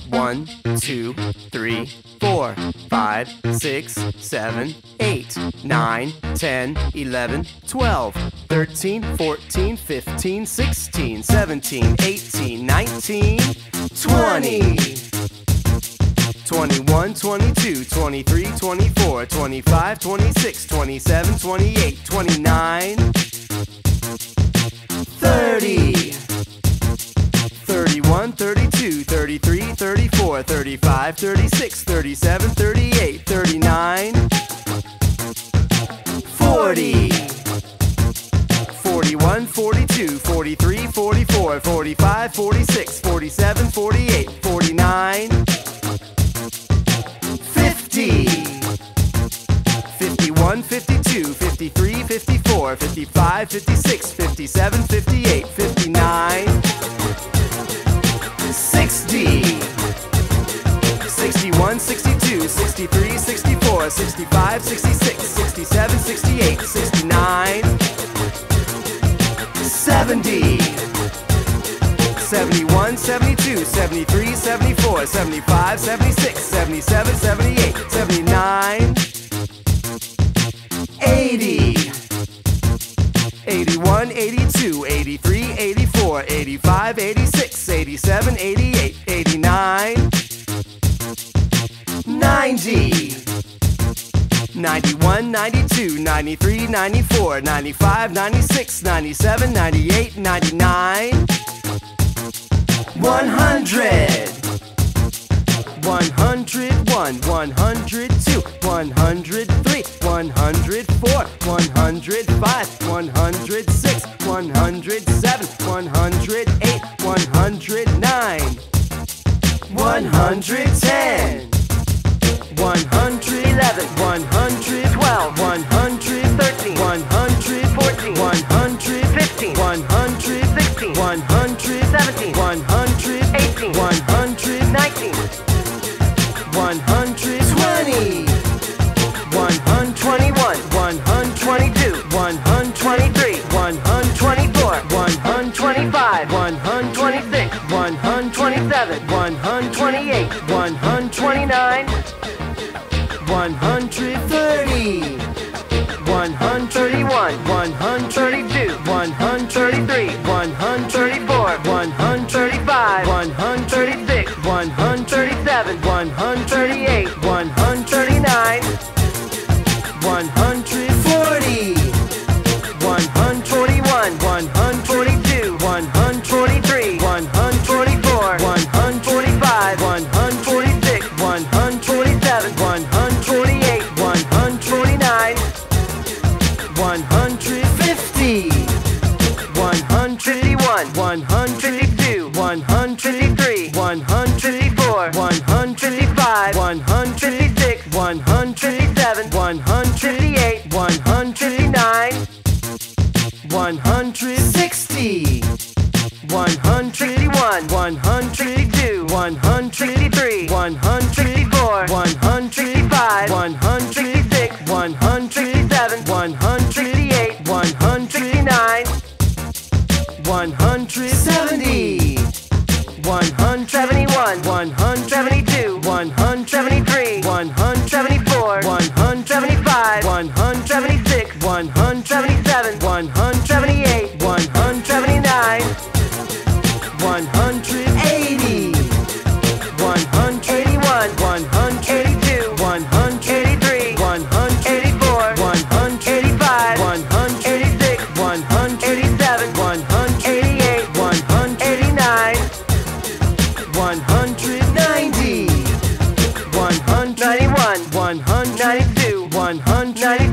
1, 2, 3, 4, 5, 6, 7, 8, 9, 10, 11, 12, 13, 14, 15, 16, 17, 18, 19, 20, 21, 22, 23, 24, 25, 26, 27, 28, 29, 30, 31, 32, 33, 34, 35, 36, 37, 38, 39, 40, 41, 42, 43, 44, 45, 46, 47, 48, 49, 50, 51, 52, 53, 54, 55, 56, 57, 58, 59, 60, 61, 62, 63, 64, 65, 66, 67, 68, 69, 70, 71, 72, 73, 74, 75, 76, 77, 78, 79, 80, 81, 82, 83, 84, 85, 86, 87, 88, 89, 90, 91, 92, 93, 94, 95, 96, 97, 98, 99, 100, 101, 102, 103, 104, 105, 106, 107, 108, 109, 110, 111, 112, 113, 114, 115, 116, 117, 118, 119, 120, 121, 122, 123, 124, 125, 126, 127, 128, 129, 130, 131, 132, 133, 134, 135, 136, 137, 138, 139, 140, 141, 142, 143, 144, 145, 146, 147, 148, 149, 150, 151, 152, 153, 154, 155, 156, 157, 158, 159, 160, 161, 162, 163, 164, 165, 166, 167, 168, 169, 170, 171, 172, 173, 174, 175, 176, 177, 178, 179, 180, 181, 182, 183, 184, 185, 186, 187, 188, 189, 190, 191, 192, 193,